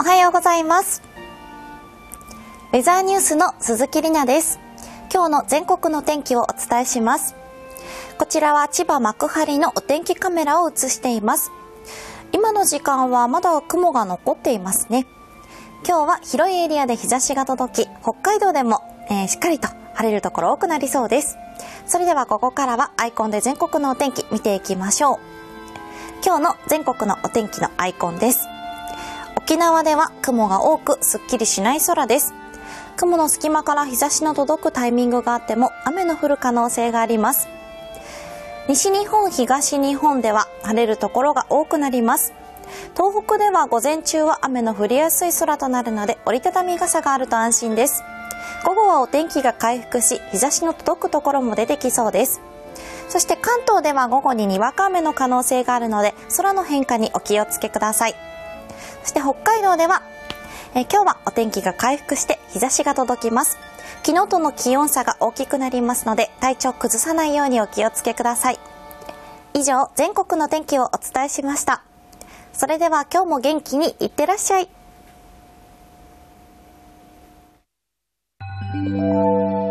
おはようございます。ウェザーニュースの鈴木里奈です。今日の全国の天気をお伝えします。こちらは千葉幕張のお天気カメラを映しています。今の時間はまだ雲が残っていますね。今日は広いエリアで日差しが届き、北海道でも、しっかりと晴れるところ多くなりそうです。それではここからはアイコンで全国のお天気見ていきましょう。今日の全国のお天気のアイコンです。沖縄では雲が多くすっきりしない空です。雲の隙間から日差しの届くタイミングがあっても雨の降る可能性があります。西日本、東日本では晴れるところが多くなります。東北では午前中は雨の降りやすい空となるので折りたたみ傘があると安心です。午後はお天気が回復し日差しの届くところも出てきそうです。そして関東では午後ににわか雨の可能性があるので空の変化にお気をつけください。そして北海道では今日はお天気が回復して日差しが届きます。昨日との気温差が大きくなりますので体調崩さないようにお気をつけください。以上、全国の天気をお伝えしました。それでは今日も元気にいってらっしゃい。